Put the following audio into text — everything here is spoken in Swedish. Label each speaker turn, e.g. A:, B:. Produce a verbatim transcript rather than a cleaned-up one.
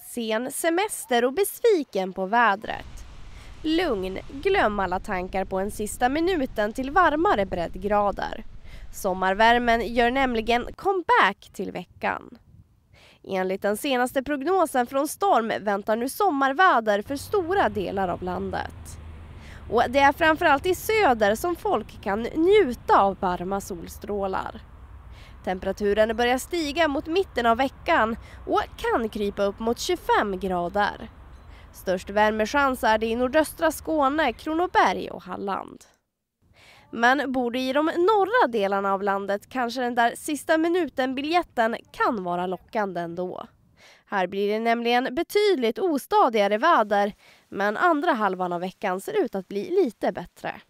A: sen semester och besviken på vädret? Lugn, glöm alla tankar på en sista minuten till varmare breddgrader. Sommarvärmen gör nämligen comeback till veckan. Enligt den senaste prognosen från Storm väntar nu sommarväder för stora delar av landet. Och det är framförallt i söder som folk kan njuta av varma solstrålar. Temperaturen börjar stiga mot mitten av veckan och kan krypa upp mot tjugofem grader. Störst värmechans är det i nordöstra Skåne, Kronoberg och Halland. Men bor du i de norra delarna av landet kanske den där sista minuten-biljetten kan vara lockande ändå. Här blir det nämligen betydligt ostadigare väder, men andra halvan av veckan ser ut att bli lite bättre.